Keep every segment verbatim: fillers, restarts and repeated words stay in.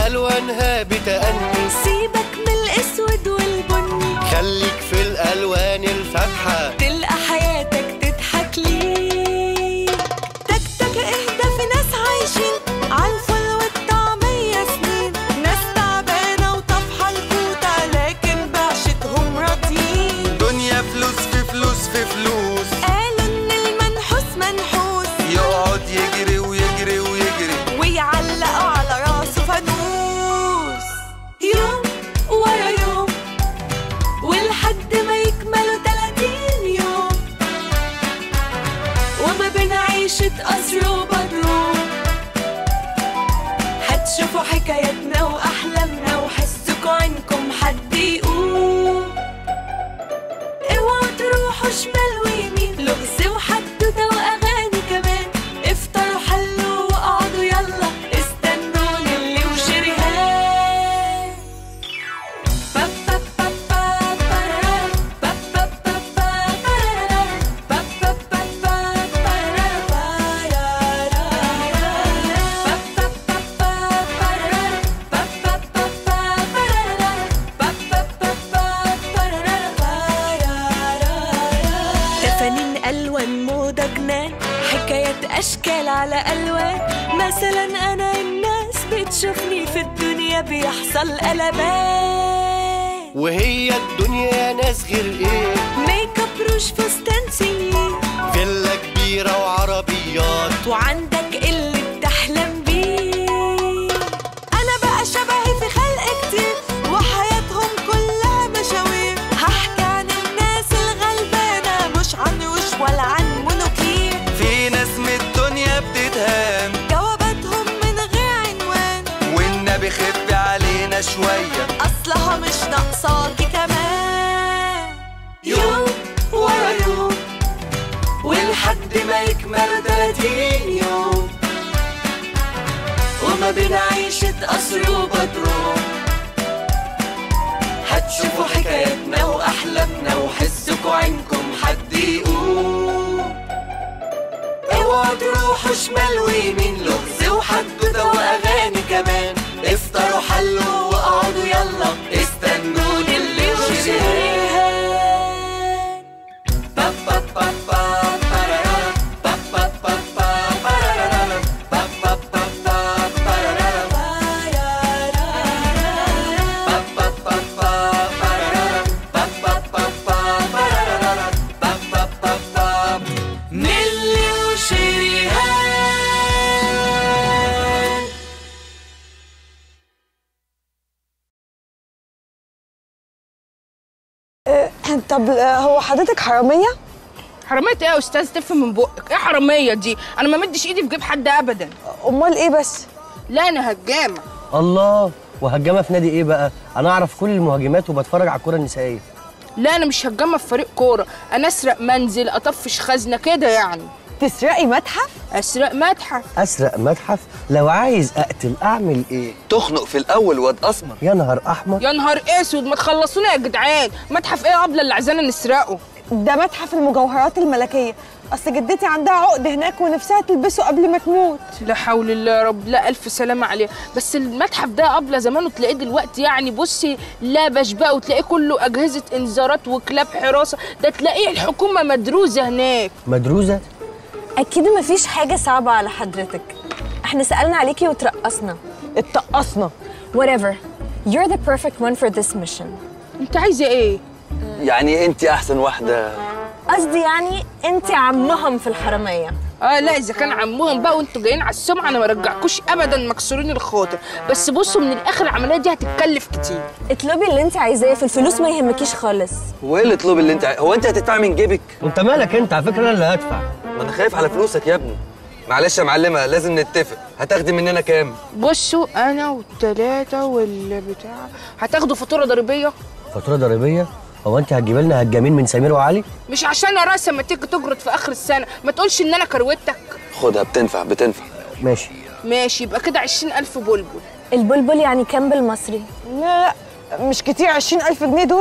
ألوانها بتأني. سيبك من الأسود والبني، خليك في الألوان الفاتحة، تلقى حياتك تضحك ليك. تك تك اهدى، في ناس عايشين عالفل والطعمية سنين، ناس تعبانة وطفحة الكوتة لكن بعشتهم راضيين. دنيا فلوس في فلوس في فلوس، قالوا إن المنحوس منحوس، يقعد يجري ويجري ويجري ويعلقوا على راسه فانوس. يوم ورا يوم ولحد ما يكملوا تلاتين يوم، وما بين عيشة قصر وبدروم هتشوفوا حكاياتنا وأحلامنا وحسكوا عنكم حد يقوم. اوعوا تروحوا شمال ويمين، لغز وحدوتة وأغاني كمان، افطروا حلوا واقعدوا يلا استنوني اللي وشريهان. تفانين ألوان موضة جنان، حكايات أشكال على ألوان. مثلا أنا الناس بتشوفني في الدنيا بيحصل قلبان، وهي الدنيا ناس غير ايه، ميك اب روج فستان سنين، فيلا كبيرة وعربيات، وعندك اللي بتحلم بيه. أنا بقى شبهي في خلق كتير وحياتهم كلها مشاوير، هحكي عن الناس الغلبانة مش عن وش ولا عن منوكير. في ناس من الدنيا بتتهان، جواباتهم من غير عنوان، والنبي خف علينا شوية، أصلها مش ناقصاكي كمان. يوم ورا يوم ولحد ما يكمل تلاتين يوم، وما بين عيشة قصر وبدروم هتشوفوا حكاياتنا وأحلامنا وحسكوا عنكم حد يقوم. اوعوا تروحوا شمال ويمين، لغز وحدوتة وأغاني كمان، افطروا حلوا واقعدوا يلا استنوني اللي وشريهان. نيلي وشريهان. طب هو حضرتك حرامية؟ حرامية ايه يا استاذ؟ تفهم من بقك ايه حرامية دي؟ انا ما مدش ايدي في جيب حد ابدا. امال ايه بس؟ لا انا هجامة. الله، وهجامة في نادي ايه بقى؟ انا اعرف كل المهاجمات وبتفرج على الكرة النسائية. لا انا مش هجامة في فريق كورة، انا اسرق منزل، اطفش خزنة كده يعني. تسرقي متحف؟ اسرق متحف. اسرق متحف؟ لو عايز اقتل اعمل ايه؟ تخنق في الأول واد أسمر. يا نهار احمر. يا نهار اسود، ما تخلصونا يا جدعان. متحف ايه قبل اللي عايزانا نسرقه؟ ده متحف المجوهرات الملكية، اصل جدتي عندها عقد هناك ونفسها تلبسه قبل ما تموت. لا حول الله يا رب، لا الف سلامة عليه. بس المتحف ده قبل زمانه تلاقيه دلوقتي يعني بصي لابش بقى، وتلاقيه كله اجهزة انذارات وكلاب حراسة، ده تلاقيه الحكومة مدروسة هناك. مدروسة؟ أكيد مفيش حاجة صعبة على حضرتك، احنا سألنا عليكي وترقصنا. اتقصنا. Whatever, you're the perfect one for this mission. انت عايزة ايه؟ يعني أنت أحسن واحدة. قصدي يعني انت عمهم في الحرامية. اه لا اذا كان عمهم بقى وانتوا جايين على السمعة انا ما رجعكوش ابدا، مكسورين الخاطر. بس بصوا من الاخر العملية دي هتتكلف كتير. اطلبي اللي انت عايزاه، في الفلوس ما يهمكيش خالص. هو إيه اللي اطلبي اللي أنت عايزاه؟ هو أنت هتدفعي من جيبك؟ وانت مالك انت؟ على فكرة انا اللي هدفع. ما أنا خايف على فلوسك يا ابني. معلش يا معلمة لازم نتفق، هتاخدي مننا كام؟ بصوا انا والتلاتة والبتاع هتاخدوا فاتورة ضريبية. فاتورة ضريبية؟ هو انت هتجيب لنا هجامين من سمير وعلي؟ مش عشان راسا ما تيجي تجرد في اخر السنة، ما تقولش ان انا كروتك. خدها، بتنفع بتنفع. ماشي ماشي، يبقى كده عشرين ألف بلبل. البلبل يعني كام بالمصري؟ لا لا مش كتير، عشرين ألف جنيه دول.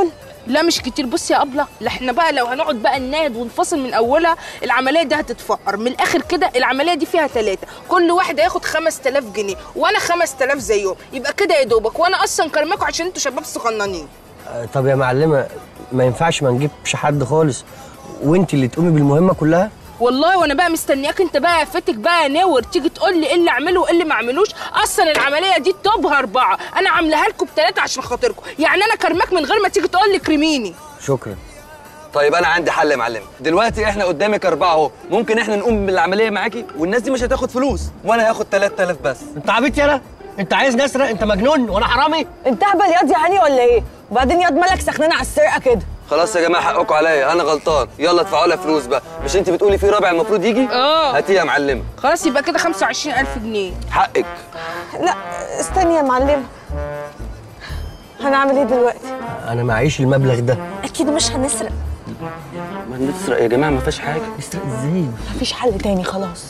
لا مش كتير. بصي يا ابله، لا احنا بقى لو هنقعد بقى نناد ونفصل من اولها العمليه دي هتتفقر من الاخر كده. العمليه دي فيها ثلاثه، كل واحد هياخد خمس تلاف جنيه وانا خمس تلاف زيهم، يبقى كده يا دوبك. وانا اصلا كرماكم عشان انتوا شباب صغننين. آه، طب يا معلمه ما ينفعش ما نجيبش حد خالص وانت اللي تقومي بالمهمه كلها؟ والله وانا بقى مستنياك انت بقى فاتك بقى ناور تيجي تقول لي ايه اللي اعمله وايه اللي ما اعملوش. اصلا العمليه دي توبها اربعه، انا عاملاها لكم بثلاثه عشان خاطركم، يعني انا كرماك من غير ما تيجي تقول لي كريميني. شكرا. طيب انا عندي حل يا معلم. دلوقتي احنا قدامك اربعه اهو، ممكن احنا نقوم بالعمليه معاكي والناس دي مش هتاخد فلوس وانا هاخد تلات تلاف بس. انت عبيط يالا؟ انت عايز نسرق؟ انت مجنون وانا حرامي؟ انت هبل ياض يا هاني ولا ايه؟ وبعدين ياض مالك سخنان على السرقه كده؟ خلاص يا جماعه حقكم عليا، انا غلطان. يلا ادفعوا لها فلوس بقى. مش انت بتقولي في رابع المفروض يجي؟ اه هاتيه يا معلمه. خلاص يبقى كده خمسة وعشرين ألف جنيه حقك. لا استني يا معلمه، هنعمل ايه دلوقتي؟ انا معيش المبلغ ده. اكيد مش هنسرق. ما نسرق يا جماعه، ما فيهاش حاجه. نسرق ازاي؟ مفيش حل تاني خلاص.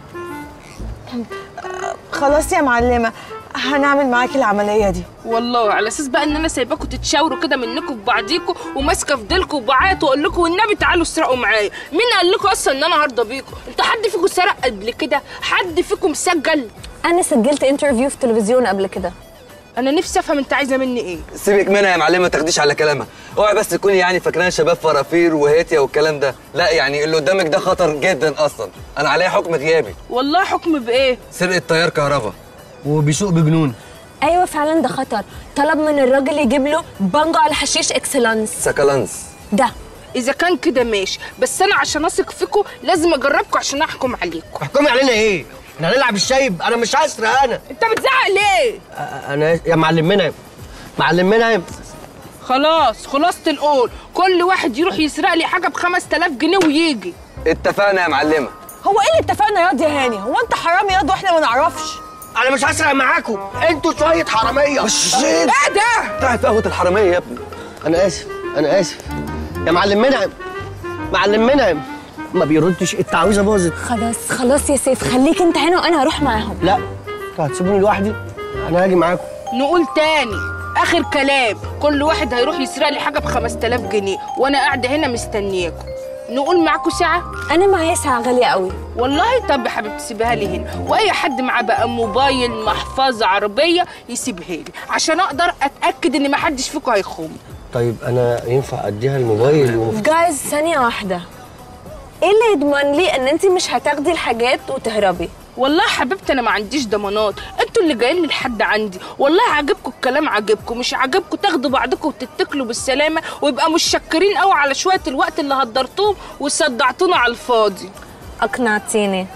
خلاص يا معلمه هنعمل معاكي العمليه دي. والله على اساس بقى ان انا سايباكم تتشاوروا كده منكم ببعضيكم وماسكه في ديلكم وبعيط واقول لكم والنبي تعالوا اسرقوا معايا. مين قال لكم اصلا ان انا هرضى بيكم؟ انت حد فيكم سرق قبل كده؟ حد فيكم سجل؟ انا سجلت انترفيو في التلفزيون قبل كده. انا نفسي افهم انت عايزه مني ايه. سيبك منها يا معلمه، ما تاخديش على كلامها. اوعي بس تكوني يعني فاكرانا شباب فرافير وهاتيا والكلام ده. لا يعني اللي قدامك ده خطر جدا اصلا. انا عليا حكم غيابي. والله حكم بايه؟ سرقه تيار كهرباء وبيسوق بجنون. ايوه فعلا ده خطر. طلب من الراجل يجيب له بانجو على حشيش اكسلانس. سكالانس ده اذا كان كده ماشي، بس انا عشان اثق فيكم لازم اجربكم عشان احكم عليكم. احكمي علينا ايه؟ احنا هنلعب الشايب؟ انا مش هسرق انا. انت بتزعق ليه؟ أ- انا يا معلم منعم، معلم منعم. خلاص خلاصة القول، كل واحد يروح يسرق لي حاجه ب خمس تلاف جنيه ويجي. اتفقنا يا معلمه. هو ايه اللي اتفقنا ياض يا هاني؟ هو انت حرامي ياض واحنا ما نعرفش؟ انا مش هسرق معاكم، انتوا شويه حراميه. مش ايه ده؟ تعرف قهوه الحراميه يا ابني. انا اسف، انا اسف يا معلم منعم. معلم منعم ما بيردش، التعويذه باظت. خلاص خلاص يا سيف، خليك انت هنا وانا هروح معاهم. لا انتوا هتسيبوني لوحدي؟ انا هاجي معاكم. نقول تاني اخر كلام، كل واحد هيروح يسرق لي حاجه ب خمس تلاف جنيه وانا قاعده هنا مستنياكم. نقول معاكم ساعه؟ انا معايا ساعه غاليه قوي. والله طب يا حبيبتي سيبها لي هنا، واي حد معاه بقى موبايل محفظه عربيه يسيبها لي عشان اقدر اتاكد ان ما حدش فيكم هيخون. طيب انا ينفع اديها الموبايل ومفتاح؟ جايز ثانيه واحده، ايه اللي يضمن لي ان انت مش هتاخدي الحاجات وتهربي؟ والله يا حبيبتي انا ما عنديش ضمانات، انتوا اللي جايين لي لحد عندي. والله عاجبكم الكلام عاجبكم، مش عاجبكم تاخدوا بعضكم وتتكلوا بالسلامه ويبقى مش شاكرين قوي على شويه الوقت اللي هدرتوهم وصدعتونا على الفاضي. اقنعتيني.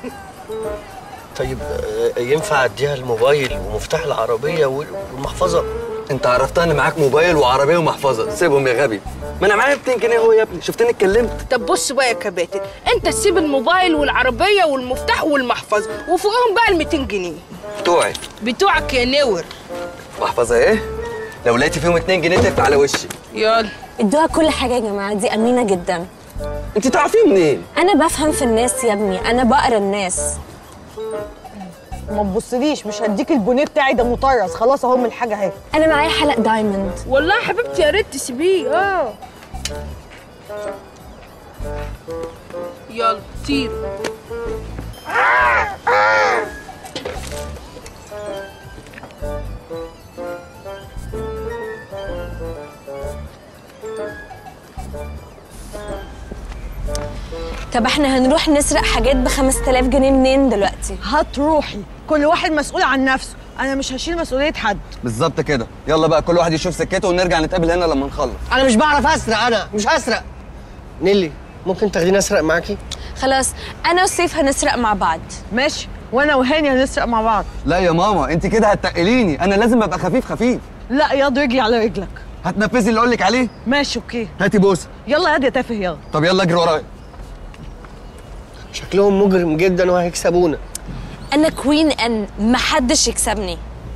طيب آه، ينفع اديها الموبايل ومفتاح العربيه والمحفظه؟ انت عرفتها ان معاك موبايل وعربيه ومحفظه، سيبهم يا غبي. ما انا معايا ميتين جنيه اهو يا ابني، شفتني اتكلمت. طب بص بقى يا كباتن، انت تسيب الموبايل والعربيه والمفتاح والمحفظه وفوقهم بقى ال ميتين جنيه بتوعي. بتوعك يا نور. محفظه ايه؟ لو لقيتي فيهم اتنين جنيه تقفل على وشي. يلا ادوها كل حاجه يا جماعه، دي امينه جدا. انت تعرفيه منين؟ انا بفهم في الناس يا ابني، انا بقرا الناس. ما تبصليش، مش هديك البونيه بتاعي ده مطرز خلاص اهو من الحاجه اهي. انا معايا حلق دايموند. والله يا حبيبتي يا ريت تسيبيه. اه يلا طير. طب احنا هنروح نسرق حاجات ب خمس تلاف جنيه منين دلوقتي؟ هتروحي، كل واحد مسؤول عن نفسه، انا مش هشيل مسؤوليه حد. بالظبط كده. يلا بقى كل واحد يشوف سكته ونرجع نتقابل هنا لما نخلص. انا مش بعرف اسرق، انا مش هسرق. نيلي ممكن تاخديني اسرق معاكي؟ خلاص انا وسيف هنسرق مع بعض. ماشي، وانا وهاني هنسرق مع بعض. لا يا ماما انت كده هتتقليني، انا لازم ابقى خفيف خفيف. لا ياض رجلي على رجلك. هتنفذي اللي اقول لك عليه؟ ماشي اوكي. هاتي بوسه. يلا ياض يا تافه يلا. طب يلا اجري ورايا. شكلهم مجرم جدا وهيكسبونا. انا كوين ان محدش يكسبني.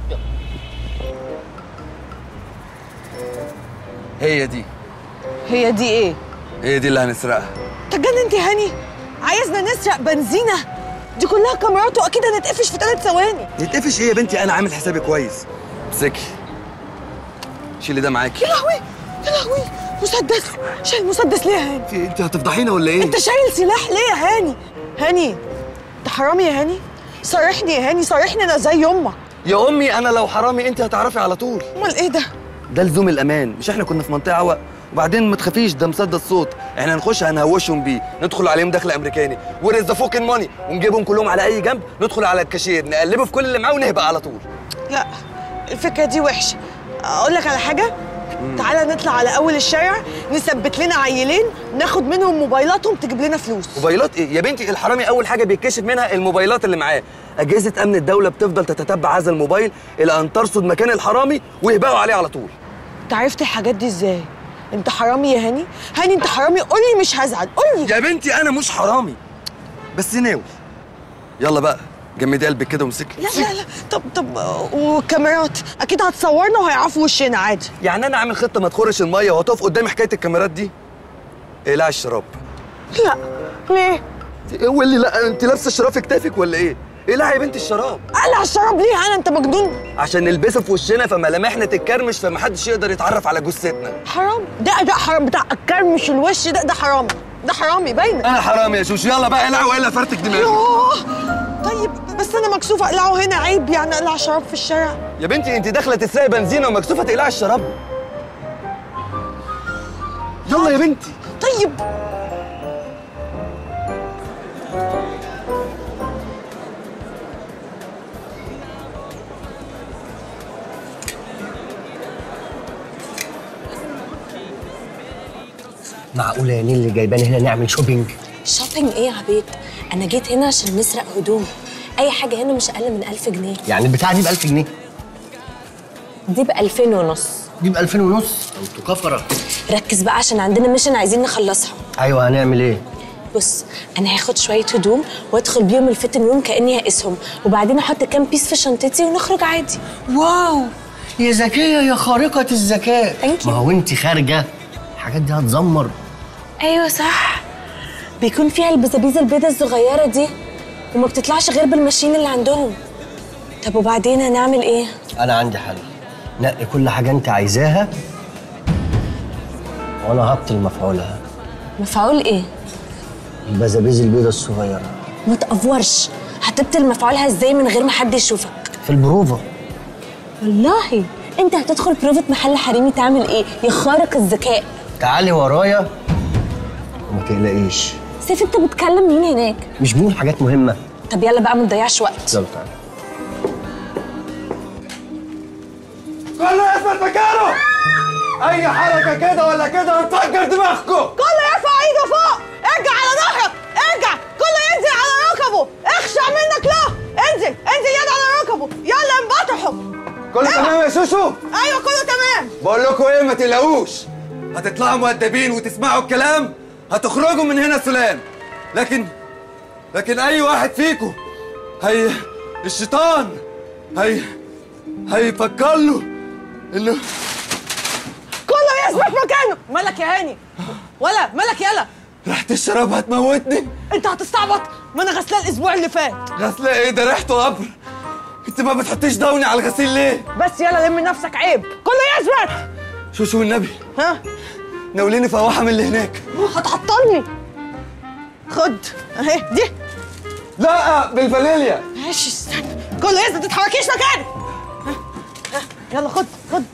هي دي. هي دي ايه؟ هي دي اللي هنسرقها. تجننتي هاني؟ عايزنا نسرق بنزينه؟ دي كلها كاميرات واكيد هنتقفش في ثلاث ثواني. نتقفش ايه يا بنتي؟ انا عامل حسابي كويس. امسكي. شيلي ده معاكي. يا لهوي، يا لهوي مسدس. شايل مسدس ليه يا هاني؟ في انت هتفضحينا ولا ايه؟ انت شايل سلاح ليه يا هاني؟ هاني انت حرامي يا هاني؟ صارحني يا هاني، صارحني انا زي امك. يا امي انا لو حرامي انت هتعرفي على طول. امال ايه ده؟ ده لزوم الامان، مش احنا كنا في منطقه عوق؟ وبعدين ما تخافيش ده مسدس صوت، احنا هنخش هنهوشهم بيه، ندخل عليهم دخل امريكاني ورز ذا فوكن ماني ونجيبهم كلهم على اي جنب، ندخل على الكاشير نقلبه في كل اللي معاه ونهبق على طول. لا الفكره دي وحشه. اقول لك على حاجه، تعالى نطلع على اول الشارع نثبت لنا عيلين ناخد منهم موبايلاتهم تجيب لنا فلوس. موبايلات ايه يا بنتي؟ الحرامي اول حاجه بيتكشف منها الموبايلات اللي معاه، اجهزه امن الدوله بتفضل تتتبع هذا الموبايل الى ان ترصد مكان الحرامي ويهبقوا عليه على طول. انت عرفت الحاجات دي ازاي؟ انت حرامي يا هاني؟ هاني انت حرامي، قول لي مش هزعل، قول لي. يا بنتي انا مش حرامي بس ناوي. يلا بقى جمدي قلبك كده وامسكي. لا لا لا طب طب والكاميرات اكيد هتصورنا وهيعرفوا وشنا عادي. يعني انا عامل خطه ما تخرش الميه وهتقف قدامي حكايه الكاميرات دي؟ اقلعي الشراب. لا ليه؟ هو اللي لا انت لابسه الشراب في كتافك ولا ايه؟ اقلعي يا بنتي الشراب. اقلع الشراب ليه انا؟ انت مجنون؟ عشان نلبسه في وشنا فملامحنا تتكرمش فمحدش يقدر يتعرف على جثتنا. حرام ده ده حرام بتاع الكرمش الوش ده ده حرامي، ده حرامي باينه. انا حرامي يا شوشو. يلا بقى اقلعي والا فرتك دماغي. يوه طيب بس انا مكسوفه اقلعه هنا، عيب يعني اقلع شراب في الشارع؟ يا بنتي انت داخله تسرقي بنزينه ومكسوفه تقلعي الشراب. يلا يا بنتي. طيب معقولة يا نيل اللي جايبانا هنا نعمل شوبينج؟ شوبينج ايه يا عبيد؟ انا جيت هنا عشان نسرق هدوم. اي حاجه هنا مش اقل من ألف جنيه. يعني البتاعة دي ب ألف جنيه؟ دي ب ألفين ونص. دي ب ألفين ونص؟ انتوا كفرة. ركز بقى عشان عندنا ميشن عايزين نخلصها. ايوه هنعمل ايه؟ بص انا هاخد شويه هدوم وادخل بيهم الفيتنج روم كاني هقيسهم، وبعدين احط كام بيس في شنطتي ونخرج عادي. واو يا ذكية يا خارقة الذكاء. Thank you. ما هو انت خارجة الحاجات دي هتزمر. ايوه صح، بيكون فيها البزابيز البيضة الصغيرة دي وما بتطلعش غير بالماشين اللي عندهم. طب وبعدين هنعمل ايه؟ انا عندي حل، نقي كل حاجة انت عايزاها وانا هبطل مفعولها. مفعول ايه؟ البزابيز البيضة الصغيرة. ما تقفورش، هتبطل مفعولها ازاي من غير ما حد يشوفك؟ في البروفة. والله انت هتدخل بروفة محل حريمي تعمل ايه يا خارق الذكاء؟ تعالي ورايا وما تقلقيش. سيف انت بتكلم مين هناك؟ مش بقول حاجات مهمة. طب يلا بقى ما نضيعش وقت. يلا تعالى. كله يثبت مكانه. اي حركه كده ولا كده هنفجر دماغكم. كله يرفع ايده فوق، ارجع على ظهرك، ارجع، كله ينزل على ركبه، اخشع منك له، انزل انزل يد على ركبه، يلا انبطحوا. كله تمام يا شوشو؟ ايوه كله تمام. بقول لكم ايه ما تقلقوش، هتطلعوا مؤدبين وتسمعوا الكلام هتخرجوا من هنا سلام، لكن لكن اي واحد فيكم هي الشيطان هي هيفكر له انه كله يثبت مكانه. مالك يا هاني؟ ولا مالك يلا؟ ريحة الشراب هتموتني. انت هتستعبط؟ ما انا غسلاه الاسبوع اللي فات. غسله ايه ده؟ ريحته قبر. انت ما بتحطيش دوني على الغسيل ليه؟ بس يلا لم نفسك، عيب. كله يثبت. شو شو النبي ها؟ ناوليني فواحه من اللي هناك. هتعطلني. خد اهي دي. لا بالفانيليا. ماشي استنى، كله يثبت، ما تتحركيش مكانك. ها؟ ها؟ يلا خد خد.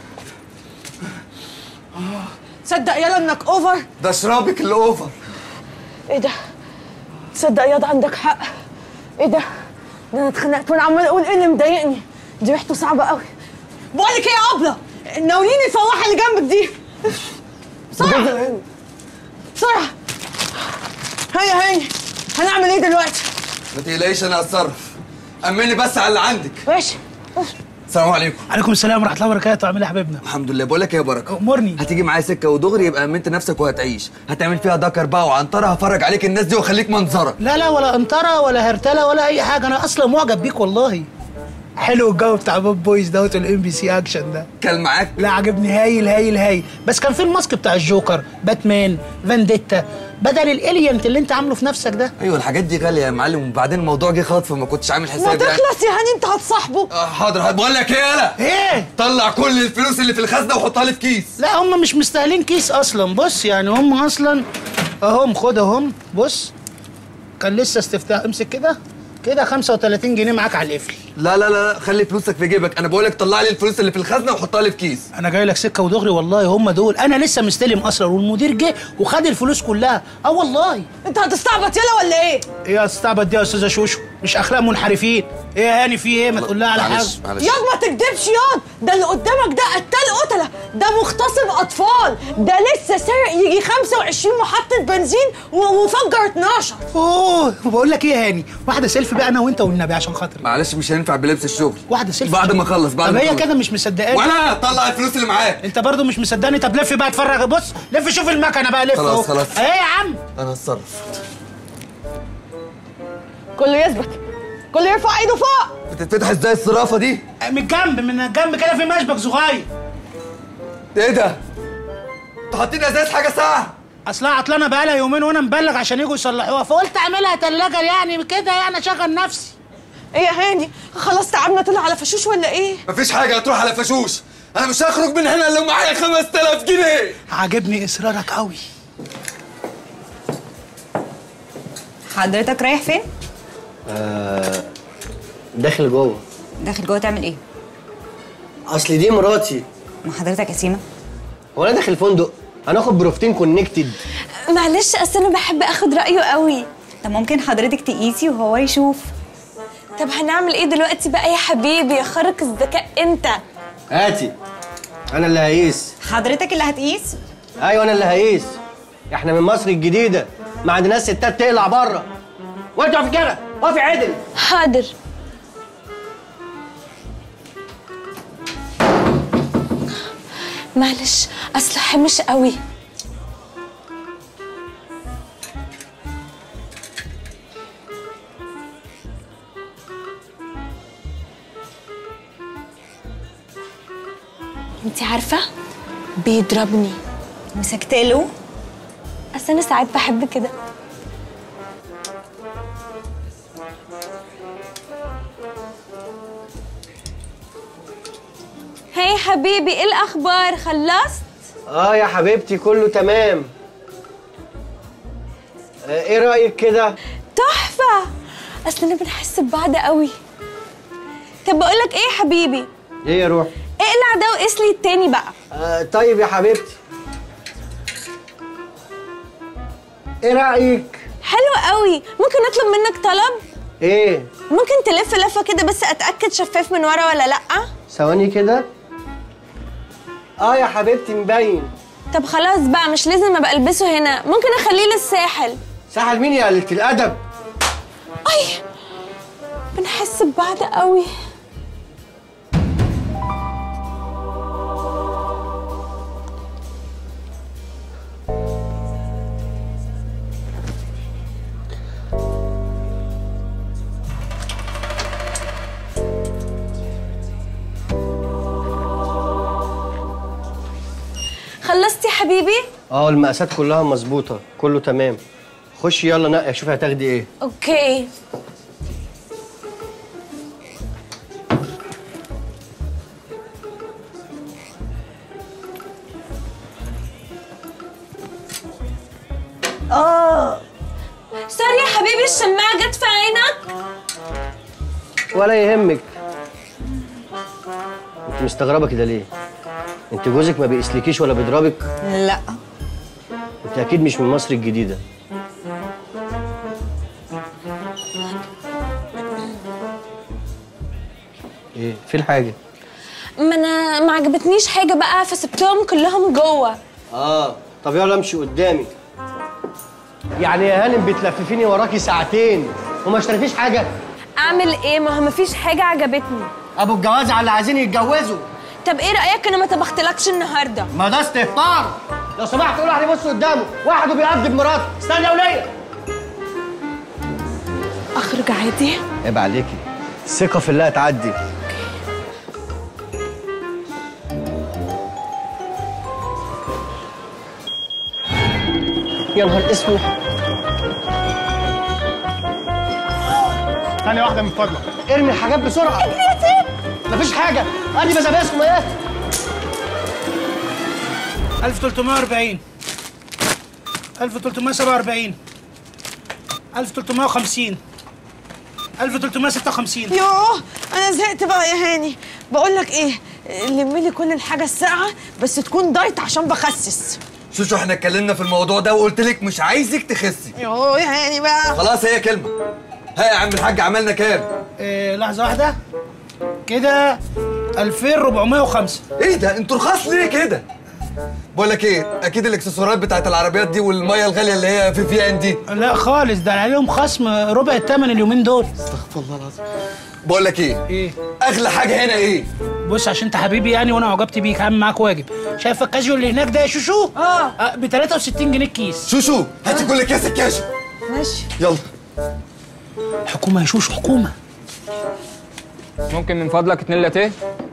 تصدق يلا انك اوفر؟ ده شرابك اللي اوفر. ايه ده؟ تصدق ياض عندك حق. ايه ده؟ ده انا اتخنقت وانا عمال اقول ايه اللي مضايقني؟ دي ريحته صعبه قوي. بقول لك ايه يا ابله؟ ناوليني الفواحه اللي جنبك دي. بسرعه بسرعه. هيا هيا هنعمل ايه دلوقتي؟ ما تقلقيش انا هتصرف، امني بس على اللي عندك. ماشي. السلام عليكم. عليكم السلام ورحمه الله وبركاته. عامل ايه يا حبيبنا؟ الحمد لله. بقول لك ايه يا بركه، امرني. هتيجي معايا سكه ودغري يبقى امنت نفسك وهتعيش، هتعمل فيها دكر بقى وعنطره، هفرج عليك الناس دي واخليك منظره. لا لا ولا انطره ولا هرتله ولا اي حاجه، انا اصلا معجب بيك والله. حلو الجو بتاع بوب بويز دوت والام بي سي اكشن ده. كان معاك؟ لا عجبني، هايل هايل هايل. بس كان في الماسك بتاع الجوكر، باتمان، فانديتا، بدل الالينت اللي انت عامله في نفسك ده. ايوه الحاجات دي غاليه يا معلم، وبعدين الموضوع جه خطف فما كنتش عامل حسابي. ما يعني تخلص يا هاني، انت هتصاحبه. آه حاضر. بقول لك ايه يالا؟ ايه؟ طلع كل الفلوس اللي في الخزنه وحطها لي في كيس. لا هم مش مستاهلين كيس اصلا. بص يعني هم اصلا اهم، خد اهم. بص كان لسه استفتاء، امسك كده كده خمسة وتلاتين جنيه معاك على القفل. لا لا لا خلي فلوسك في جيبك، انا بقول لك طلع لي الفلوس اللي في الخزنه وحطها لي في كيس. انا جاي لك سكه ودغري والله، هم دول. انا لسه مستلم اصلا والمدير جه وخد الفلوس كلها. اه والله. انت هتستعبط يلا ولا ايه؟ ايه يا استعبط دي يا استاذه شوشو؟ مش اخلاق منحرفين. ايه يا هاني في ايه؟ ما تقول لها على حاجه. معلش معلش ياض ما تكدبش ياض، ده اللي قدامك ده قتال قتله، ده مغتصب اطفال، ده لسه سارق يجي خمسة وعشرين محطه بنزين و- وفجر اتناشر. اوه بقول لك ايه يا هاني، واحده سيلفي بقى انا وانت والنبي عشان خاطري. معلش مش هينفع بلبس الشغل. واحده سيلفي بعد ما اخلص. بعد طب ما هي اخلص كده مش مصدقاني. ولا طلع الفلوس اللي معاك. انت برضو مش مصدقني. طب لف بقى اتفرج. بص لف شوف المكنه بقى. لف خلاص اهو. خلاص. ايه يا عم؟ انا هتصرف. كله يثبت، كله يرفع ايده فوق. بتتفتح ازاي الصرافه دي؟ من الجنب، من الجنب كده في مشبك صغير. ايه ده؟ انتوا حاطين ازاز حاجه ساعه؟ اصلها عطلانه بقالها يومين وانا مبلغ عشان يجوا يصلحوها، فقلت اعملها تلاجه يعني كده يعني اشغل نفسي. ايه يا هاني، خلاص تعبنا طلع على فشوش ولا ايه؟ مفيش حاجه هتروح على فشوش، انا مش هخرج من هنا الا معايا خمسة آلاف جنيه. عاجبني اصرارك قوي. حضرتك رايح فين؟ آه داخل جوه. داخل جوه تعمل ايه؟ اصل دي مراتي. ما حضرتك قسيمه؟ هو انا داخل فندق هناخد بروفتين كونكتد. معلش اصل انا بحب اخد رايه قوي. طب ممكن حضرتك تقيسي وهو يشوف. طب هنعمل ايه دلوقتي بقى يا حبيبي يا خارق الذكاء انت؟ هاتي انا اللي هقيس. حضرتك اللي هتقيس؟ ايوه انا اللي هقيس. احنا من مصر الجديده ما عندناش ستات تقلع بره. وانت اقفي كده، اقفي عدل. حاضر. معلش اصل حمش قوي. انتي عارفه بيضربني. مسكتله؟ اصل انا ساعات بحب كده. هاي حبيبي ايه الاخبار؟ خلصت؟ اه يا حبيبتي كله تمام. آه ايه رايك كده؟ تحفه. اصل انا بنحس ببعض قوي. طب بقول لك ايه يا حبيبي؟ ايه يا روح؟ اقلع ده وقيس لي التاني بقى. آه طيب يا حبيبتي. ايه رايك؟ حلو قوي. ممكن اطلب منك طلب؟ ايه؟ ممكن تلف لفه كده بس اتاكد شفاف من ورا ولا لا؟ ثواني كده. اه يا حبيبتي مبين. طب خلاص بقى مش لازم ابقى البسه هنا، ممكن اخليه للساحل. ساحل مين يا قلة الادب؟ اي بنحس ببعض قوي. خلصتي يا حبيبي؟ اه المقاسات كلها مظبوطه، كله تمام. خشي يلا نقي شوفي هتاخدي ايه. اوكي. اه سوري يا حبيبي الشماعة جت في عينك؟ ولا يهمك. انت مستغربه كده ليه؟ انت جوزك ما بيقسلكيش ولا بيضربك؟ لا. انت اكيد مش من مصر الجديده. ايه في الحاجه؟ ما انا ما عجبتنيش حاجة بقى فسبتهم كلهم جوه. اه طب يلا امشي قدامي. يعني يا هانم بتلففيني وراكي ساعتين وما اشتريتيش حاجه؟ اعمل ايه؟ ما هو مفيش حاجة عجبتني. ابو الجواز على اللي عايزين يتجوزوا. طب ايه رأيك انا ما طبختلكش النهارده؟ ما ده استهتار. لو سمحت قول واحد يبص قدامه، واحد وبيقضي بمراته. استنى يا وليه. اخرج عادي؟ عيب عليكي. الثقه في الله تعدي. يا نهار اسود. ثانية واحدة من فضلك. ارمي الحاجات بسرعة. اجري يا سيف. مفيش حاجة، ادي بزباسكم ايه؟ ألف وثلاثمائة وأربعين ألف وثلاثمائة وسبعة وأربعين ألف وثلاثمائة وخمسين ألف وثلاثمائة وستة وخمسين. يوه انا زهقت بقى يا هاني. بقول لك ايه، لمي لي كل الحاجه الساقعه بس تكون دايت عشان بخسس. شوشو احنا اتكلمنا في الموضوع ده وقلت لك مش عايزك تخسي. يوه يا هاني بقى. خلاص هي كلمه. ها يا عم الحاج عملنا كام؟ إيه لحظة واحدة كده ألفين وأربعمائة وخمسة. ايه ده انتوا رخاص ليه كده؟ بقول لك ايه، اكيد الاكسسوارات بتاعت العربيات دي والميه الغاليه اللي هي في في ان دي. لا خالص، ده عليهم خصم ربع الثمن اليومين دول. استغفر الله العظيم. بقول لك ايه؟ ايه؟ اغلى حاجه هنا ايه؟ بص عشان انت حبيبي يعني وانا عجبت بيك، هعمل معاك واجب. شايف الكاجوال اللي هناك ده يا شوشو؟ اه ب ثلاثة وستين جنيه الكيس. شوشو هاتي كل كيس الكاشو. ماشي يلا. حكومه يا شوشو، حكومه. ممكن من فضلك اتنين لاتيه؟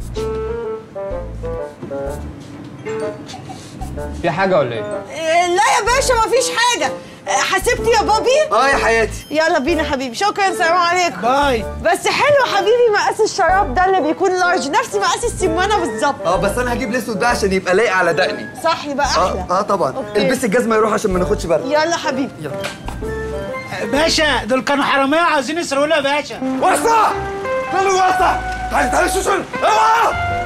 في حاجة ولا ايه؟ إيه، لا يا باشا مفيش حاجه. إيه، حسبتي يا بابي؟ اه يا حياتي. يلا بينا حبيبي. شكرا سلام عليكم. باي. بس حلو حبيبي مقاس الشراب ده اللي بيكون لارج، نفس مقاس السمانه بالظبط. اه بس انا هجيب الاسود ده عشان يبقى لايق على دقني. صح يبقى احلى. اه اه طبعا. أوكي. البسي الجزمه يروح عشان ما ناخدش برد. يلا حبيبي. يلا. باشا دول كانوا حراميه عاوزين يسرقونا يا باشا. وسع! خلوا وسع! تعالي تعالي شوشو اوعى!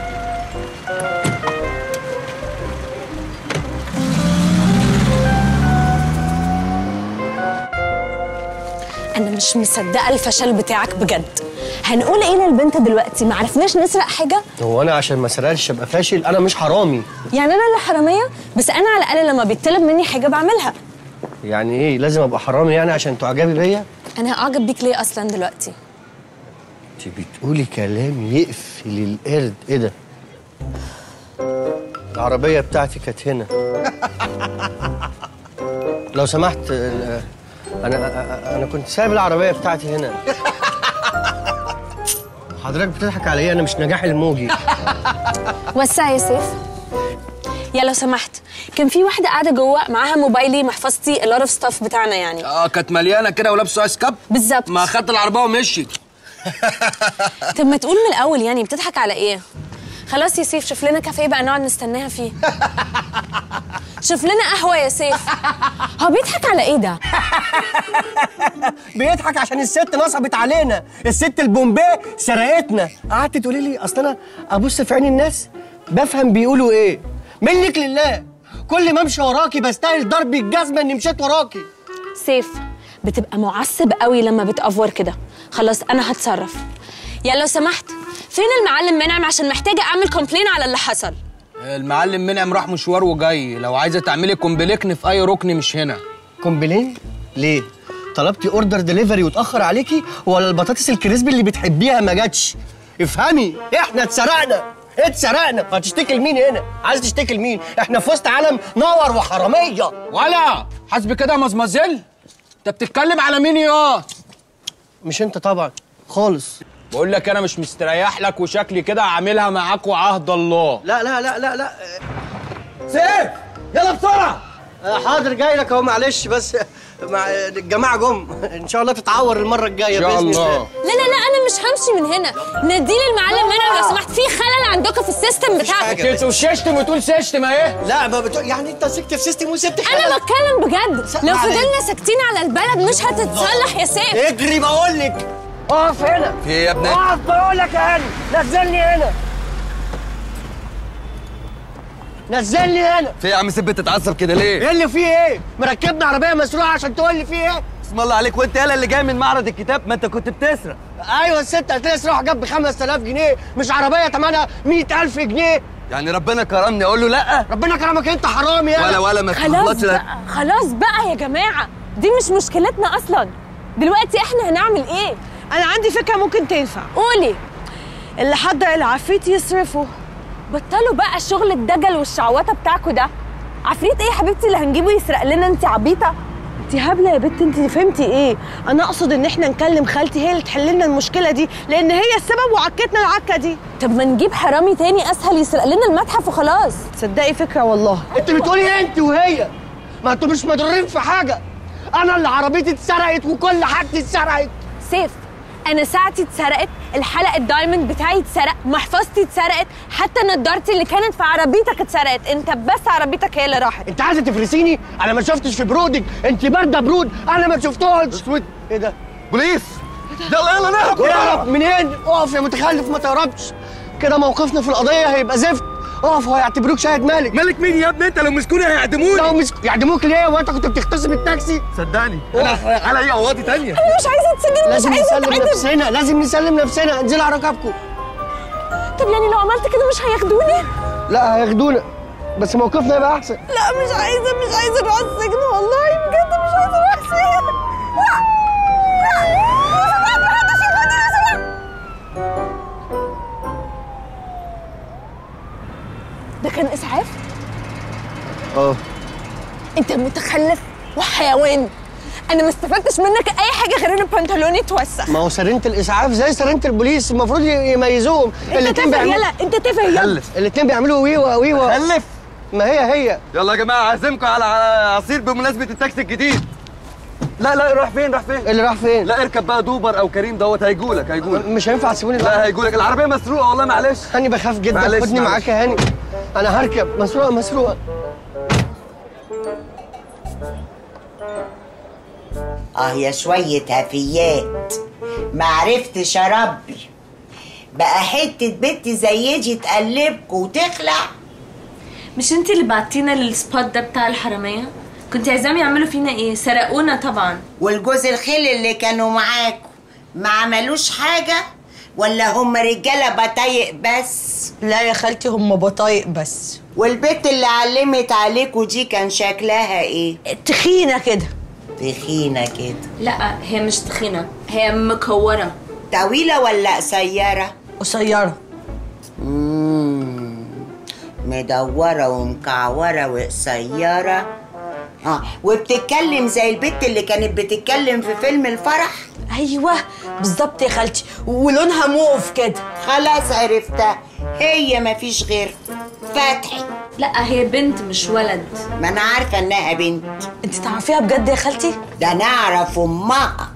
انا مش مصدقه الفشل بتاعك بجد. هنقول ايه للبنت دلوقتي؟ ما عرفناش نسرق حاجه؟ هو انا عشان ما سرقش ابقى فاشل؟ انا مش حرامي. يعني انا اللي حراميه؟ بس انا على الاقل لما بيطلب مني حاجه بعملها. يعني ايه لازم ابقى حرامي يعني عشان تعجبي بيا؟ انا اعجب بيك ليه اصلا دلوقتي؟ انت بتقولي كلام يقفل القرد. ايه ده؟ العربيه بتاعتي كانت هنا. لو سمحت انا انا كنت سايب العربيه بتاعتي هنا. حضرتك بتضحك عليا؟ انا مش نجاح الموجي. وسع يا سيف. يا لو سمحت، كان في واحده قاعده جوه معاها موبايلي محفظتي اللارف ستاف بتاعنا يعني. اه كانت مليانه كده ولابسه ايس كاب. بالظبط. ما خدت العربيه ومشي. طب ما تقول من الاول يعني بتضحك على ايه؟ خلاص يا سيف شوف لنا كافيه بقى نقعد نستناها فيه. شوف لنا قهوه يا سيف. هو بيضحك على ايه ده؟ بيضحك عشان الست نصبت علينا، الست البومبيه سرقتنا. قعدت تقولي لي اصل انا ابص في عين الناس بفهم بيقولوا ايه. منك لله كل ما امشي وراكي بستاهل ضرب الجزمه اني مشيت وراكي. سيف بتبقى معصب قوي لما بتأفور كده. خلاص انا هتصرف. يا لو سمحت فين المعلم منعم عشان محتاجه اعمل كومبلين على اللي حصل؟ المعلم منعم راح مشوار وجاي، لو عايزه تعملي كومبليكن في اي ركن مش هنا. كومبلين؟ ليه؟ طلبتي اوردر دليفري واتاخر عليكي ولا البطاطس الكريسبي اللي بتحبيها ما جاتش؟ افهمي احنا اتسرقنا اتسرقنا. هتشتكي لمين هنا؟ عايز تشتكي لمين؟ احنا في وسط عالم نور وحراميه. ولا حسب كده يا مزمزل؟ انت بتتكلم على مين يا؟ مش انت طبعا خالص. بقول لك انا مش مستريح لك وشكلي كده عاملها معاك وعهد الله. لا لا لا لا لا سيف يلا بسرعه. حاضر جاي لك اهو. معلش بس مع الجماعه جم. ان شاء الله تتعور المره الجايه ان شاء باذن الله. الله. لا لا لا انا مش همشي من هنا. نديلي المعلم منعم لو سمحت، في خلل عندكم في السيستم بتاعكم. انت وششتم وتقول سيشتم اهي. لا ما بتقول يعني انت سكت في سيستم وسبت حاجه. انا بتكلم بجد. لو فضلنا ساكتين على البلد مش هتتصلح يا سيف. اجري بقول لك. اقف هنا. في ايه يا ابني؟ اقف بقول لك يا هاني. نزلني هنا. نزلني هنا. في ايه يا عم سيف بتتعصب كده ليه؟ ايه اللي فيه ايه؟ مركبنا عربيه مسروقه عشان تقول لي فيه ايه؟ اسم الله عليك، وانت يالا اللي جاي من معرض الكتاب ما انت كنت بتسرق. ايوه الست قالت لي اسرق جاب ب خمسة آلاف جنيه، مش عربيه ثمنها مئة ألف جنيه. يعني ربنا كرمني اقول له لا؟ ربنا كرمك انت حرامي يالا. ولا ولا ما خلاص تغلطش. بقى خلاص بقى يا جماعه، دي مش مشكلتنا اصلا. دلوقتي احنا هنعمل ايه؟ انا عندي فكره ممكن تنفع. قولي. اللي حضر العفريت يصرفه. بطلوا بقى شغل الدجل والشعوطه بتاعكوا ده. عفريت ايه يا حبيبتي اللي هنجيبه يسرق لنا؟ انت عبيطه. انت هبله يا بنت، انت فهمتي ايه؟ انا اقصد ان احنا نكلم خالتي هي اللي تحل لنا المشكله دي، لان هي السبب وعكتنا العكه دي. طب ما نجيب حرامي تاني اسهل يسرق لنا المتحف وخلاص. تصدقي فكره والله. انت بتقولي انت وهي ما انتوا مش مضرورين في حاجه. انا اللي عربيتي اتسرقت وكل حاجتي اتسرقت. سيف، انا ساعتي اتسرقت، الحلقه الدايموند بتاعي اتسرق، محفظتي اتسرقت، حتى نضارتي اللي كانت في عربيتك اتسرقت. انت بس عربيتك هي اللي راحت. انت عايزه تفرسيني؟ انا ما شفتش في برودك، انت بارده برود، انا ما شفتوش. اسود. ايه ده؟ بوليس. يلا يلا نهرب. نهرب منين؟ اقف يا متخلف، ما تهربش كده، موقفنا في القضيه هيبقى زفت. اقف، هيعتبروك شاهد مالك. مالك مين يا ابني؟ انت لو مسكوني هيعدموني. لو مش يعدموك ليه؟ وانت كنت بتختصم التاكسي؟ صدقني انا على ايه قواضي تانية. انا مش عايزه اتسجن، مش لازم عايزه نسلم اتعدم. نفسنا، لازم نسلم نفسنا. انزلوا على ركبكم. طب يعني لو عملت كده مش هياخدوني؟ لا هياخدونا، بس موقفنا يبقى احسن. لا مش عايزه، مش عايزه اروح السجن والله بجد، مش عايزه اروح السجن. ده كان اسعاف؟ اه. انت متخلف وحيوان. انا ما استفدتش منك اي حاجه غير ان بنطلوني اتوسخ. ما هو سرينة الاسعاف زي سرينة البوليس، المفروض يميزوهم. انت تافه يلا، انت تافه يلا. خلف. الاتنين بيعملوا ويوا ويوا. خلف. ما هي هي. يلا يا جماعه اعزمكم على عصير بمناسبه التاكسي الجديد. لا لا راح فين راح فين؟ اللي راح فين؟ لا اركب بقى دوبر او كريم دوت هيجولك هيجولك. مش هينفع تسيبوني. لا هيجولك، العربيه مسروقه والله معلش. هاني بخاف جدا، خدني معاك يا هاني. انا هركب. مسروقه مسروقه. اه يا شوية هفيات، معرفتش اربي بقى حتة بنت زي دي تقلبكوا وتخلع. مش انت اللي بعتينا للسبوت ده بتاع الحراميه؟ كنت عايزاهم يعملوا فينا ايه؟ سرقونا طبعا. والجوز الخيل اللي كانوا معاكوا ما عملوش حاجة ولا هم رجالة بطايق بس؟ لا يا خالتي هم بطايق بس. والبنت اللي علمت عليكوا دي كان شكلها ايه؟ تخينه كده. تخينة كده؟ لا هي مش تخينه، هي مكوره. طويلة ولا قصيرة؟ قصيره. اممم مدورة ومكعورة وقصيرة. اه وبتتكلم زي البت اللي كانت بتتكلم في فيلم الفرح. ايوه بالظبط يا خالتي، ولونها موف كده. خلاص عرفتها، هي مفيش غير فتحي. لا هي بنت مش ولد. ما انا عارفه انها بنت. انت تعرفيها بجد يا خالتي؟ ده انا اعرف امها.